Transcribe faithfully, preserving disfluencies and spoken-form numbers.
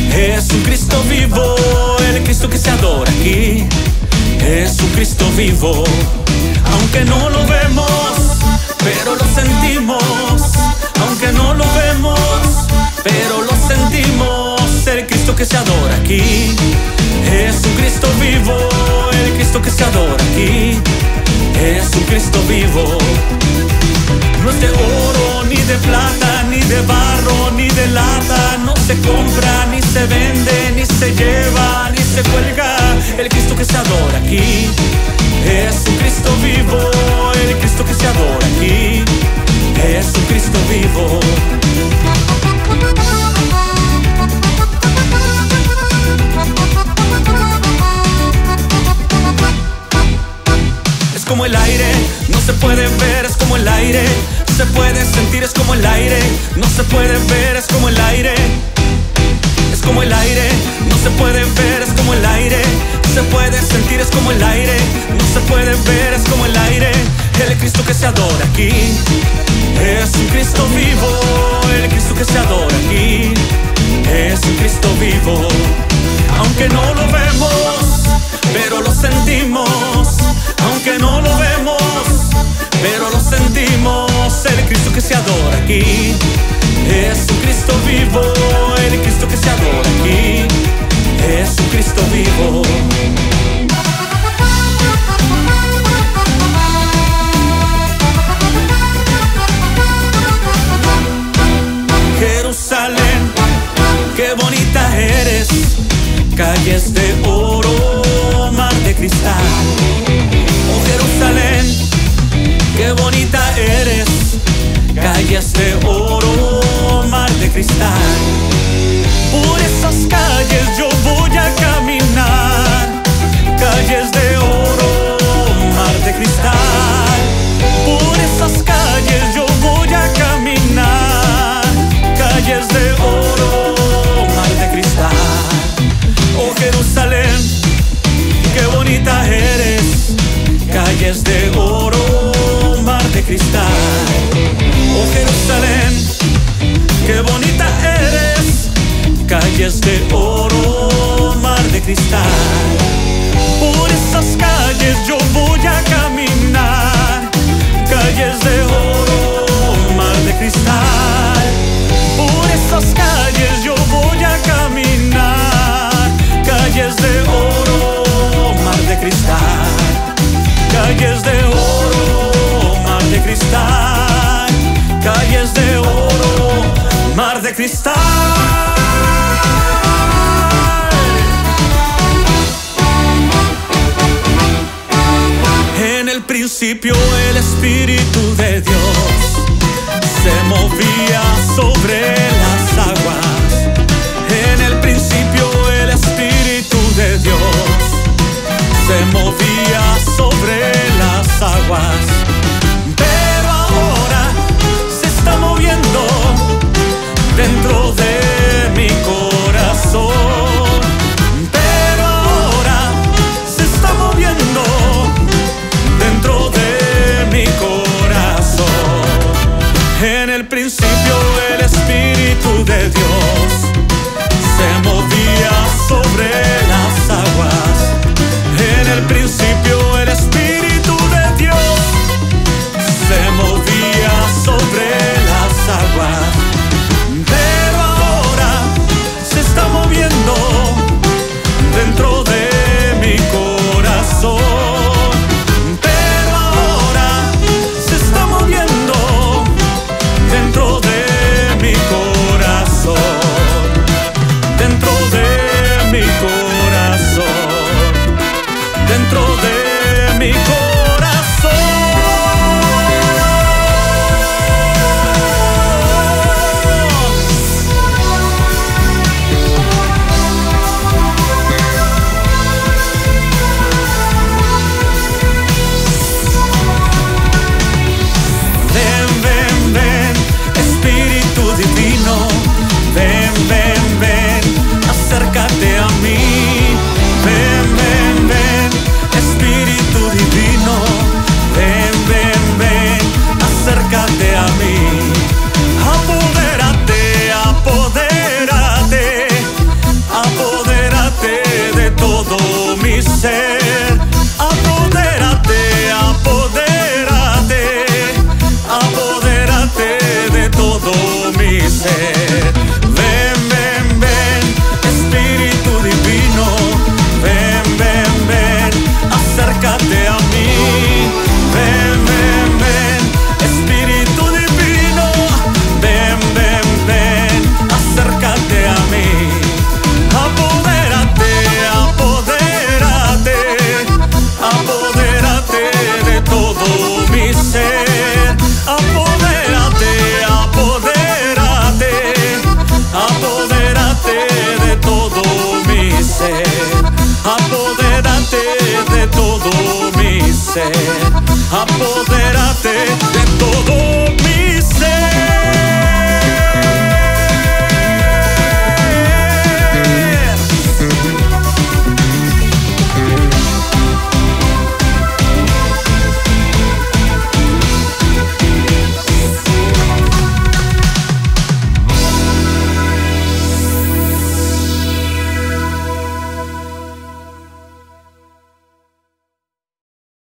Es un Cristo vivo, el Cristo que se adora aquí. Es un Cristo vivo, aunque no lo vemos, pero lo sentimos. Aunque no lo vemos, pero lo sentimos. El Cristo que se adora aquí. Es un Cristo vivo, el Cristo que se adora aquí. Es un Cristo vivo. No es de oro, ni de plata, ni de barro, ni de lata. No se compra, ni se vende, ni se lleva, ni se cuelga. El Cristo que se adora aquí. Es un Cristo vivo, el Cristo que se adora aquí. Es un Cristo vivo. Es como el aire, no se puede ver, es como el aire. Se puede sentir, es como el aire. No se puede ver, es como el aire. Es como el aire, no se puede ver, es como el aire. Se puede sentir, es como el aire. No se puede ver, es como el aire. El Cristo que se adora aquí. Es un Cristo vivo, el Cristo que se adora aquí. Es un Cristo vivo, aunque no lo vemos, pero lo sentimos. Aunque no lo vemos, pero lo sentimos. El Cristo que se adora aquí. Es un Cristo vivo, el Cristo que se adora aquí. Es un Cristo vivo. Jerusalén, qué bonita eres. Calles de oro, mar de cristal. Oh Jerusalén, qué bonita eres. Calles de oro, mar de cristal. Por esas calles yo voy a caminar. Calles de oro, mar de cristal. Por esas calles yo voy a caminar. Calles de oro, mar de cristal. Oh Jerusalén, qué bonita eres. Calles de oro, mar de cristal. Oh Jerusalén, qué bonita eres. Calles de oro, mar de cristal. Por esas calles yo voy a caminar. Calles de oro, mar de cristal. Por esas calles yo voy a caminar. Calles de oro, mar de cristal. Calles de oro, mar de cristal. Calles de oro, mar de cristal. En el principio el Espíritu de Dios se movía sobre las aguas. En el principio el Espíritu de Dios se movía sobre las aguas. Pero ahora se está moviendo dentro de mi corazón. Pero ahora se está moviendo dentro de mi corazón. En el principio el Espíritu de Dios se movía sobre las aguas. En el principio el Espíritu de Dios se movía sobre las aguas. Pero ahora se está moviendo dentro de mi corazón. Pero ahora se está moviendo dentro de mi corazón. ser. Ven, ven, ven, Espíritu Divino. Ven, ven, ven, acércate a mí. Ven, ven, ven, Espíritu Divino. Ven, ven, ven, acércate a mí. Apodérate, apodérate, apodérate de todo mi ser. Apodérate, apodérate, apodérate de todo mi ser. Apodérate de todo mi ser. Apodérate.